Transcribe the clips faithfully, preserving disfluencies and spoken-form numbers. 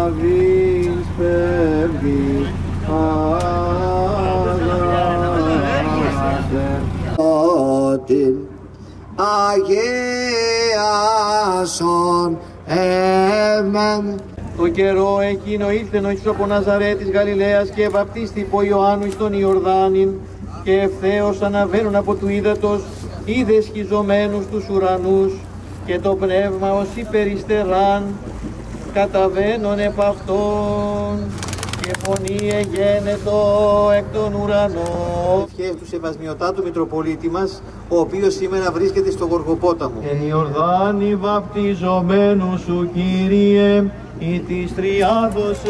αβείς πέμπτη αγάπη την αγίασον εμέν. Το καιρό εκείνο ήλθεν ο Ιησούς από Ναζαρέτ της Γαλιλαίας και βαπτίστη υπό Ιωάννου εις τον Ιορδάνην, και ευθέως αναβαίνουν από του ύδατος είδε σχιζωμένους τους ουρανούς, και το πνεύμα ως υπεριστεράν καταβαίνον επ' αυτόν, και φωνή εγένετο εκ των ουρανών. Ευχές του Σεβασμιωτάτου Μητροπολίτη μας, ο οποίος σήμερα βρίσκεται στο Γοργοπόταμο. Εν Ιορδάνη βαπτιζομένου σου, Κύριε, ή της τριάδος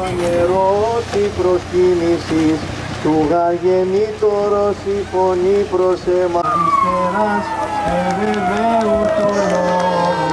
επανερώτη προσκύνησης, του γαγεννήτωρος η φωνή προς εμάς. Αριστεράς ευεβαίου το λόγο,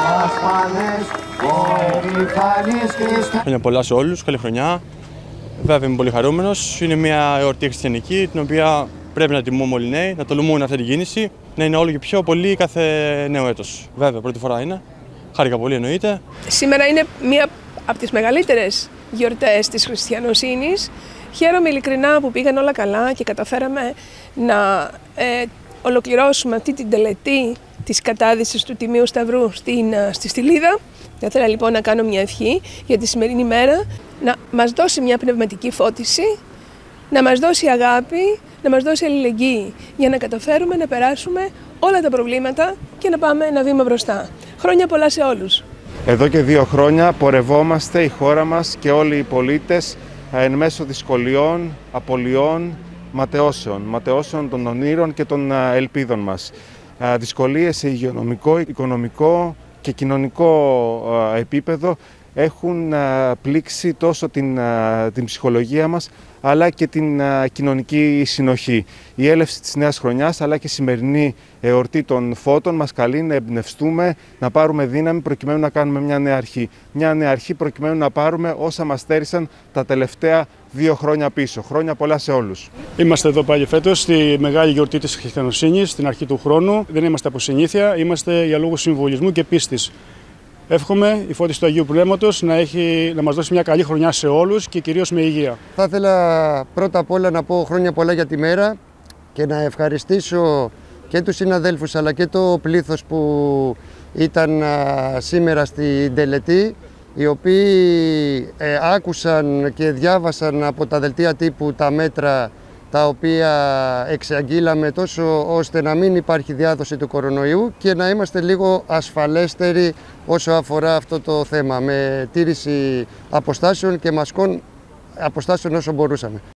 ασφαλές ο επιφανής Χριστός. Χρόνια πολλά σε όλους, καλή χρονιά. Βέβαια είμαι πολύ χαρούμενος. Είναι μια εορτή χριστιανική, την οποία πρέπει να τιμούμε όλοι οι νέοι, να τολμούν αυτή την κίνηση, να είναι όλο και πιο πολύ κάθε νέο έτος. Βέβαια, πρώτη φορά είναι. Χάρηκα πολύ, εννοείται. Σήμερα είναι μία από τις μεγαλύτερες γιορτές της χριστιανοσύνης. Χαίρομαι ειλικρινά που πήγαν όλα καλά και καταφέραμε να ε, ολοκληρώσουμε αυτή την τελετή της κατάδυσης του Τιμίου Σταυρού στην, στη Στυλίδα. Θα ήθελα λοιπόν να κάνω μια ευχή για τη σημερινή μέρα, να μας δώσει μια πνευματική φώτιση, να μας δώσει αγάπη, να μας δώσει αλληλεγγύη, για να καταφέρουμε να περάσουμε όλα τα προβλήματα και να πάμε ένα βήμα μπροστά. Χρόνια πολλά σε όλους. Εδώ και δύο χρόνια πορευόμαστε η χώρα μας και όλοι οι πολίτες εν μέσω δυσκολιών, απολειών, ματαιώσεων, ματαιώσεων των ονείρων και των ελπίδων μας. Δυσκολίες σε υγειονομικό, οικονομικό και κοινωνικό επίπεδο έχουν πλήξει τόσο την, την ψυχολογία μας, αλλά και την κοινωνική συνοχή. Η έλευση της νέας χρονιάς, αλλά και η σημερινή εορτή των φώτων μας καλεί να εμπνευστούμε, να πάρουμε δύναμη προκειμένου να κάνουμε μια νέα αρχή. Μια νέα αρχή προκειμένου να πάρουμε όσα μας στέρισαν τα τελευταία δύο χρόνια πίσω. Χρόνια πολλά σε όλους. Είμαστε εδώ πάλι φέτος στη μεγάλη γιορτή της χριστιανοσύνης, στην αρχή του χρόνου. Δεν είμαστε από συνήθεια, είμαστε για λόγους συμβολισμού και πίστης. Εύχομαι η φώτιση του Αγίου Πνεύματος να, έχει, να μας δώσει μια καλή χρονιά σε όλους και κυρίως με υγεία. Θα ήθελα πρώτα απ' όλα να πω χρόνια πολλά για τη μέρα και να ευχαριστήσω και τους συναδέλφους αλλά και το πλήθος που ήταν α, σήμερα στην τελετή, οι οποίοι ε, άκουσαν και διάβασαν από τα δελτία τύπου τα μέτρα τα οποία εξαγγείλαμε, τόσο ώστε να μην υπάρχει διάδοση του κορονοϊού και να είμαστε λίγο ασφαλέστεροι όσο αφορά αυτό το θέμα, με τήρηση αποστάσεων και μασκών αποστάσεων όσο μπορούσαμε.